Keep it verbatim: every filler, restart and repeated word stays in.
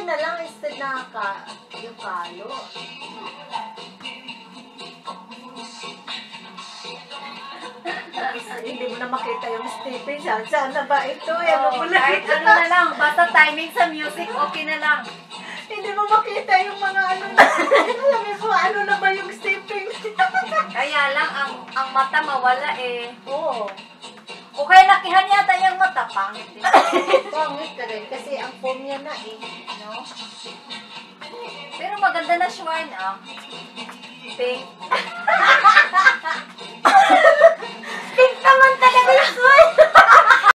na lang instead na ka, yung kalo. Hindi mo na makita yung stepping. Saan na ba ito? Eh, Oh, kahit ano na lang, basta timing sa music, okay na lang. Hindi mo makita yung mga ano na. Alam mo, ano na ba yung stepping? Kaya lang, ang ang mata mawala eh. Oo. O kaya nakihan yata yung mata, pangit eh. Pangit ka rin. Kasi ang form niya na eh. No? Pero maganda na shrine ah. Pink. Pink naman talaga yung